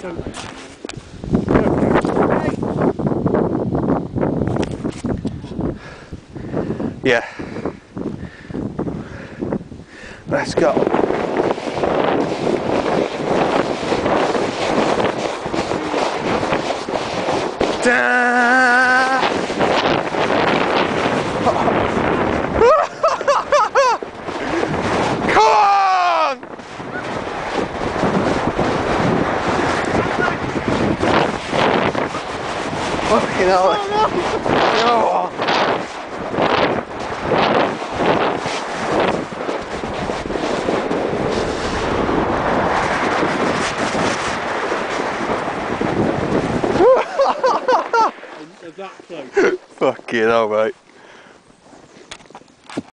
Yeah. Let's go. Da! Come on! Fucking hell. Oh, no. That close. Fucking hell, mate.